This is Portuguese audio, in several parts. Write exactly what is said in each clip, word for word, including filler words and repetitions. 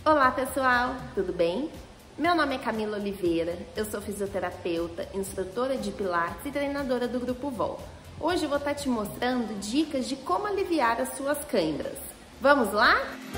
Olá pessoal, tudo bem? Meu nome é Camila Oliveira, eu sou fisioterapeuta, instrutora de Pilates e treinadora do Grupo Vol. Hoje eu vou estar te mostrando dicas de como aliviar as suas câimbras. Vamos lá?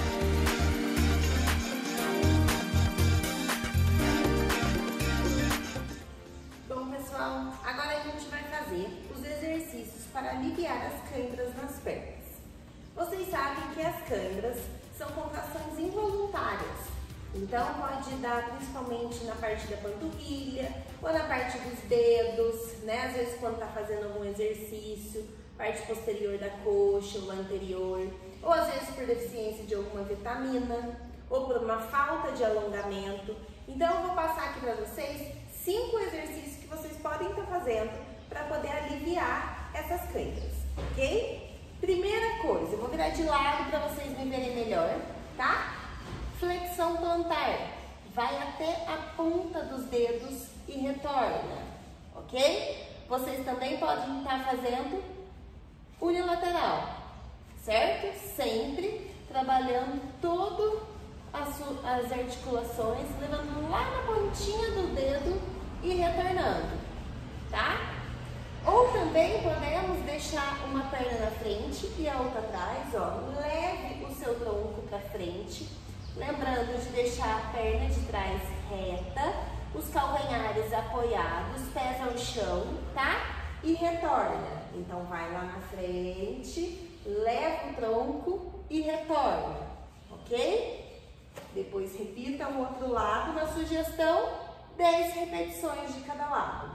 Bom pessoal, agora a gente vai fazer os exercícios para aliviar as câimbras nas pernas. Vocês sabem que as câimbras são contrações involuntárias, então pode dar principalmente na parte da panturrilha ou na parte dos dedos, né? Às vezes quando está fazendo algum exercício, parte posterior da coxa ou anterior, ou às vezes por deficiência de alguma vitamina ou por uma falta de alongamento. Então eu vou passar aqui para vocês cinco exercícios que vocês podem estar fazendo para poder aliviar essas câimbras, ok? Primeira coisa, eu vou virar de lado para vocês me verem melhor, tá? Flexão plantar, vai até a ponta dos dedos e retorna, ok? Vocês também podem estar fazendo unilateral, certo? Sempre trabalhando todas as articulações, levando lá na pontinha do dedo e retornando, tá? Ou também podemos deixar uma perna na frente e a outra atrás, ó. Leve o seu tronco para frente, lembrando de deixar a perna de trás reta, os calcanhares apoiados, pés ao chão, tá? E retorna. Então vai lá na frente, leva o tronco e retorna, ok? Depois repita o outro lado na sugestão, dez repetições de cada lado.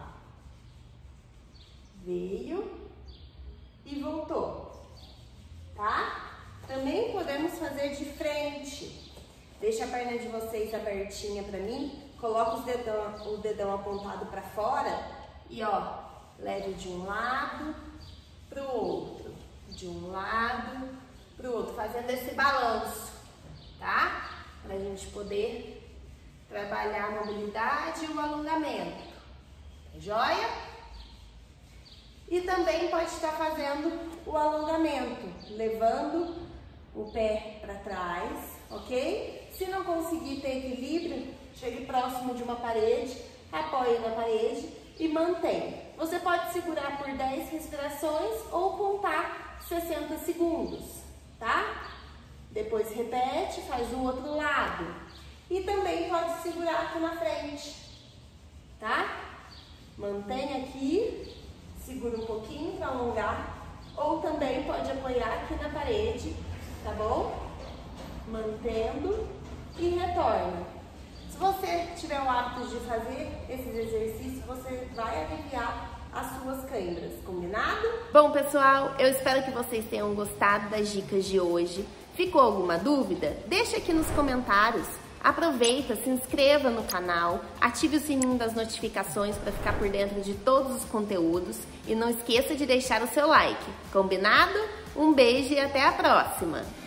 Veio e voltou, tá? Também podemos fazer de frente. Deixa a perna de vocês abertinha pra mim, coloca os dedão, o dedão apontado pra fora e ó, leve de um lado pro outro, de um lado pro outro, fazendo esse balanço, tá? Pra gente poder trabalhar a mobilidade e o alongamento, joia? E também pode estar fazendo o alongamento, levando o pé para trás, ok? Se não conseguir ter equilíbrio, chegue próximo de uma parede, apoie na parede e mantenha. Você pode segurar por dez respirações ou contar sessenta segundos, tá? Depois repete, faz o outro lado. E também pode segurar aqui na frente, tá? Mantenha aqui. Segura um pouquinho para alongar, ou também pode apoiar aqui na parede, tá bom? Mantendo e retorna. Se você tiver o hábito de fazer esses exercícios, você vai aliviar as suas câimbras, combinado? Bom, pessoal, eu espero que vocês tenham gostado das dicas de hoje. Ficou alguma dúvida? Deixa aqui nos comentários. Aproveita, se inscreva no canal, ative o sininho das notificações para ficar por dentro de todos os conteúdos e não esqueça de deixar o seu like, combinado? Um beijo e até a próxima!